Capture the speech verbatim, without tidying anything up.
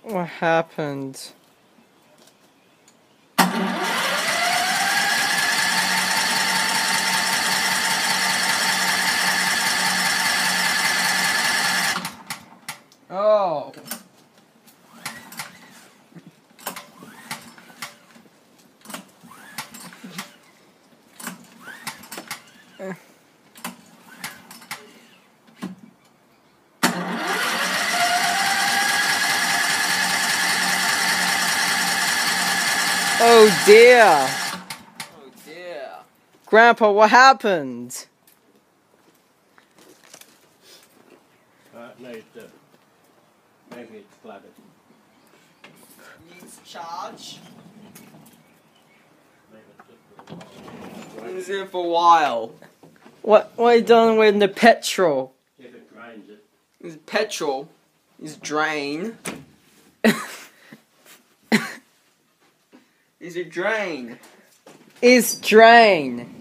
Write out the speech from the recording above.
What happened? Oh. Oh dear. Oh dear. Grandpa, what happened? Uh, need to make it flooded. Needs charge. Leave It's in for a while. What what are you doing with the petrol? If it drains it. It's petrol. It's drain. Is it drain? Is drain.